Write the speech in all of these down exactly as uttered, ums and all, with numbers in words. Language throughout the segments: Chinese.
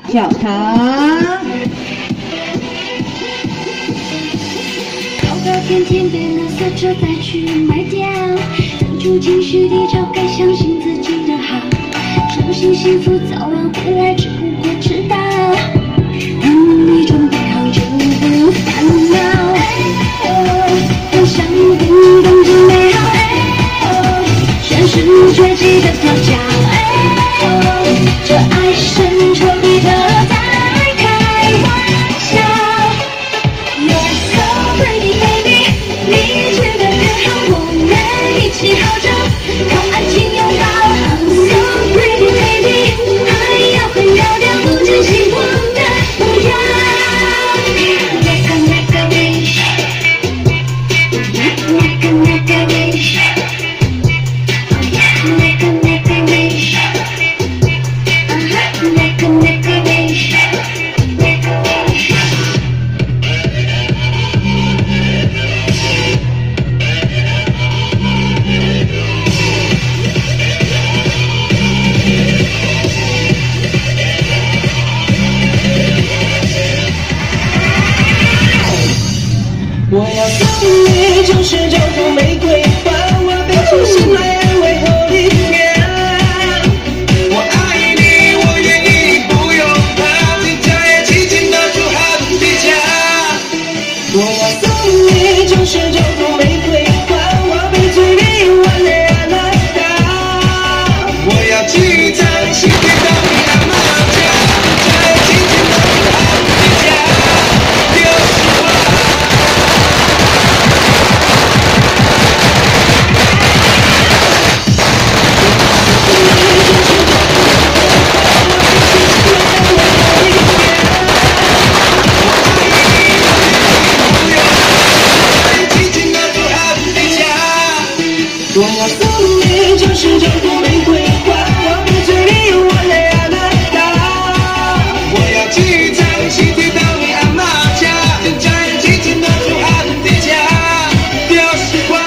跳糖。 搞个甜甜变了色之后再去卖掉，等住情绪低潮，该相信自己的好，相信幸福早晚会来，只不过迟到。当你准备好就不烦恼，分享运动就美好，全是绝技的调教，这爱深彻底的在开玩笑。You're so pretty baby， 你觉得更好，我们一起好着，靠爱情拥抱。I'm so pretty baby， 还要很高调，不止幸福的模样。那个那个 wish， 那个那个 wish， 那个那个 wish， 那个那个 wish， 那个 wish。 我要送你九十九朵玫瑰花，我被重新来安慰后一天。我爱你，我愿意，不用怕，天下也轻轻地住好地下。我要送你九十九朵玫瑰花，我被最美完美安排好。我要记在心底到你阿妈家，天下也轻轻地住好地下。就是我。我要送你九十九朵玫瑰花，我被最美完美安排好。我要记在心底到你阿妈家，天下也轻轻地住好地下，就是我。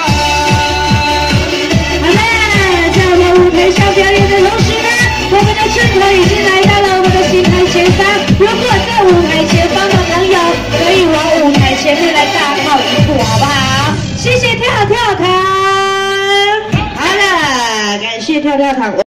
好了，在我们舞台上表演的同时呢，我们的阵团已经来到了我们的新台前方。如果在舞台前方的朋友，可以往舞台前面来大靠一步，好不好？谢谢跳跳糖。好了，感谢跳跳糖。